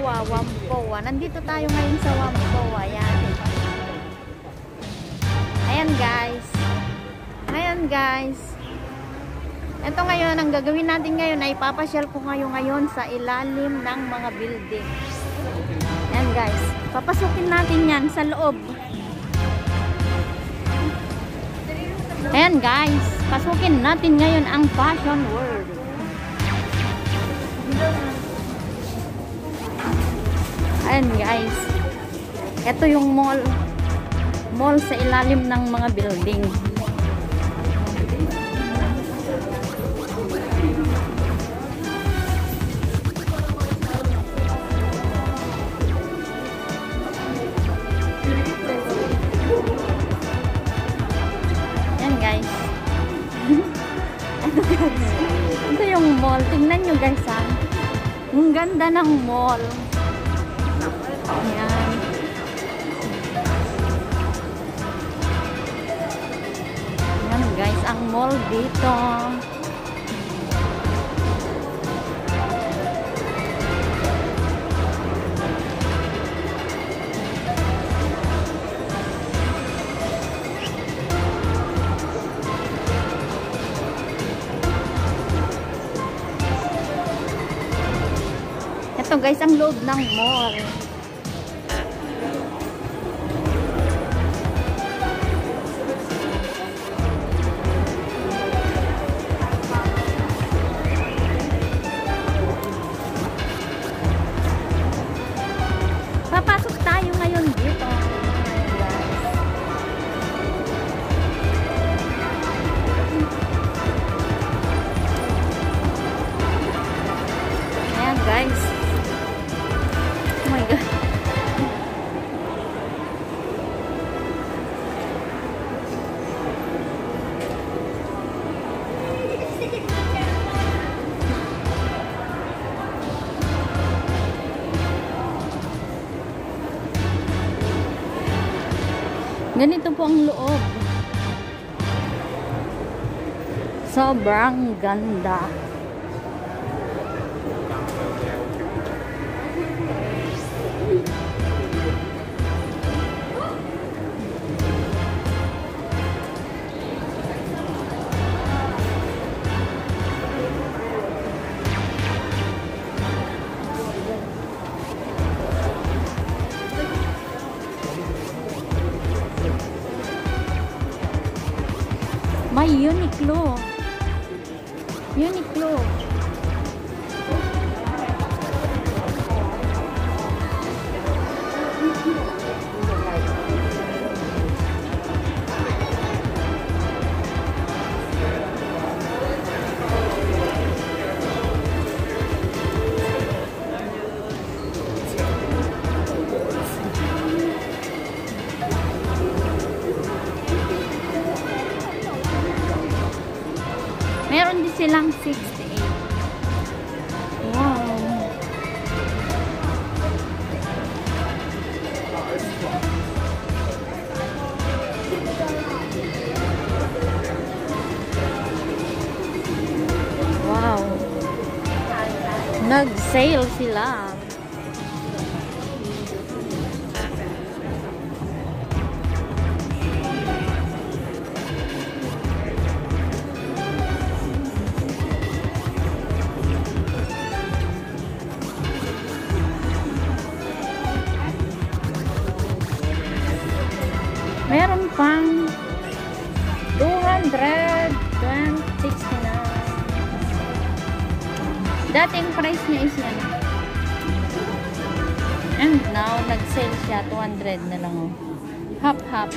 Whampoa. Nandito tayo ngayon sa Whampoa. Ayan. Ayan guys. Ayan guys. Ito ngayon, ang gagawin natin ngayon ay papasyal ko ngayon sa ilalim ng mga building. Ayan guys. Papasukin natin yan sa loob. Ayan guys. Pasukin natin ngayon ang fashion world. Ayan guys. Ito yung mall. Mall sa ilalim ng mga building. Ayan guys. Ito guys. Ito yung mall. Tingnan nyo guys ha. Ang ganda ng mall. Ayan. Ayan guys, ang mall dito. Ito guys, ang loob ng mall. Papasok tayo ngayon dito. Ayan guys. Oh my God. Ganito po ang loob. Sobrang ganda. May Uniqlo. Uniqlo. Meron din silang 68. Wow. Wow. Nag-sale sila. Meron pang 269. Dating price niya is yan. And now, nag-sale siya. 200 na lang. Oh. Hop-hop.